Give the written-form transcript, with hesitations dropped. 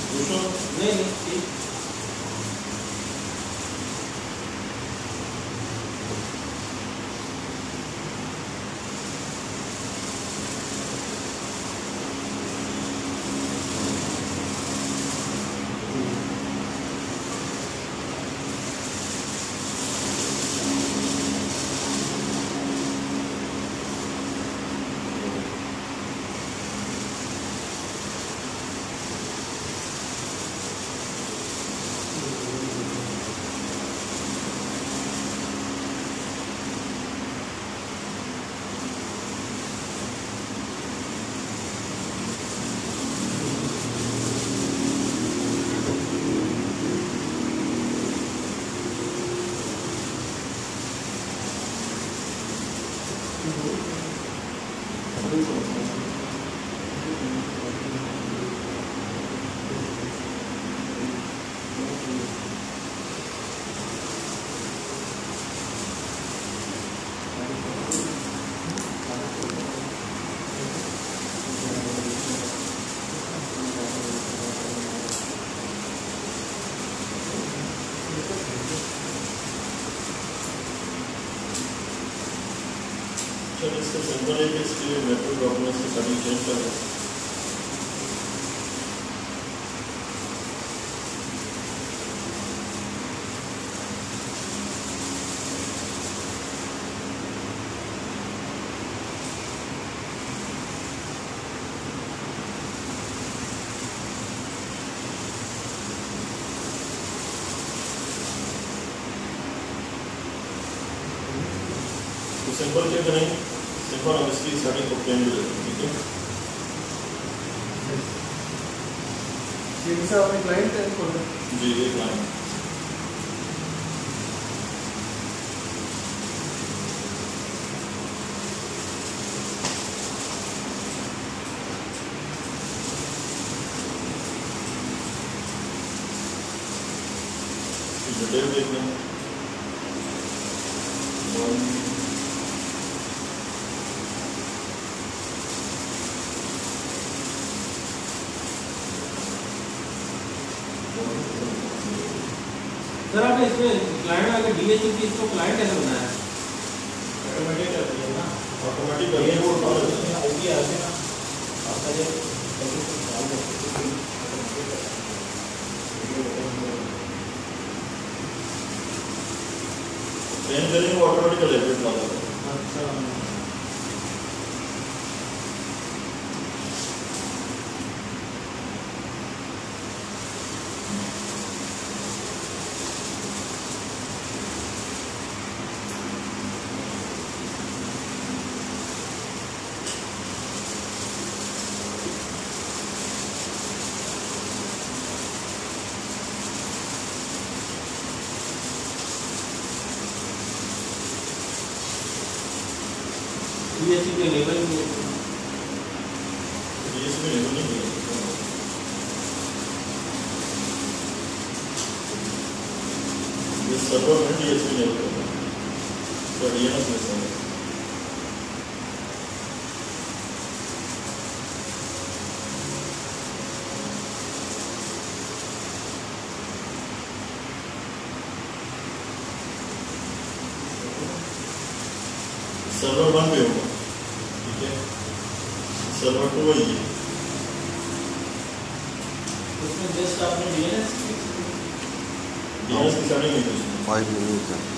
दूसरों नहीं नहीं ठीक। सर इसका सिंपल है कि इसके मेट्रो डॉक्यूमेंट्स की सभी चेंज कर दें। तो सिंपल क्या करेंगे, सिंपल हम इसकी सेटिंग को प्लेन भी देते हैं, ठीक है। अपने क्लाइंट है इनको जी ये क्लाइंट डिटेल देखना है। सर आपने इसमें क्लाइंट अगर DHCP इसको क्लाइंट कैसे बनाया है? ऑटोमेटिक कर दिया ना, ऑटोमेटिक कर दिया वो आईडी आ गया ना आपका ये ट्रेन करेंगे ऑटोमेटिक कर लेते हैं। अच्छा DHCP के लेवल में DHCP लेवल नहीं है, ये सर्वर में DHCP लेवल होता है, तो DNS में से सर्वर 1 पे होगा, ठीक है। सर्वर 2 वही है, उसमें जस्ट आपने DNS DNS की सेटिंग नहीं है। 5 minutes.